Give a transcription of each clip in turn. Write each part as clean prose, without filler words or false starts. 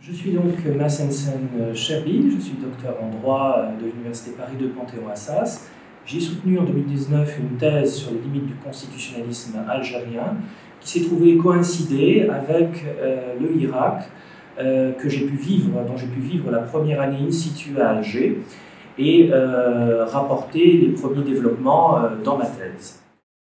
Je suis donc Massensen Cherbi, je suis docteur en droit de l'Université Paris 2 Panthéon-Assas. J'ai soutenu en 2019 une thèse sur les limites du constitutionnalisme algérien qui s'est trouvée coïncider avec le Irak dont j'ai pu vivre la première année in situ à Alger et rapporter les premiers développements dans ma thèse.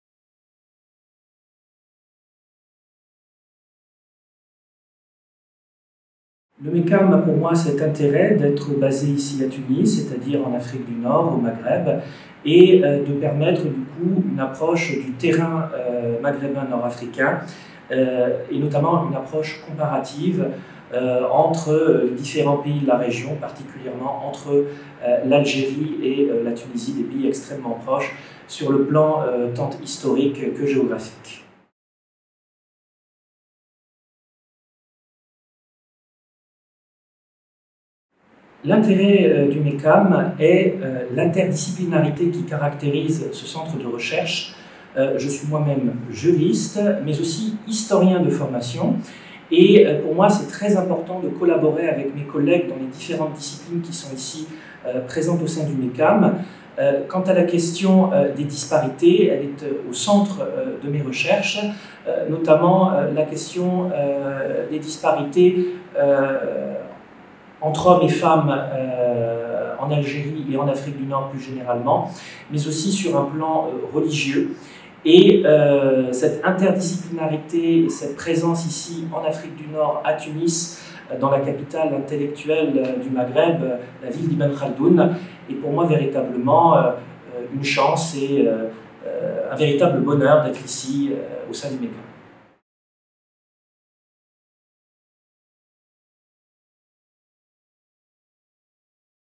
Le MECAM a pour moi cet intérêt d'être basé ici à Tunis, c'est-à-dire en Afrique du Nord, au Maghreb, et de permettre du coup une approche du terrain maghrébin nord-africain, et notamment une approche comparative entre les différents pays de la région, particulièrement entre l'Algérie et la Tunisie, des pays extrêmement proches, sur le plan tant historique que géographique. L'intérêt du MECAM est l'interdisciplinarité qui caractérise ce centre de recherche. Je suis moi-même juriste, mais aussi historien de formation. Et pour moi, c'est très important de collaborer avec mes collègues dans les différentes disciplines qui sont ici présentes au sein du MECAM. Quant à la question des disparités, elle est au centre de mes recherches, notamment la question des disparités entre hommes et femmes en Algérie et en Afrique du Nord plus généralement, mais aussi sur un plan religieux. Et cette interdisciplinarité et cette présence ici en Afrique du Nord, à Tunis, dans la capitale intellectuelle du Maghreb, la ville d'Ibn Khaldoun, est pour moi véritablement une chance et un véritable bonheur d'être ici au sein du MECAM.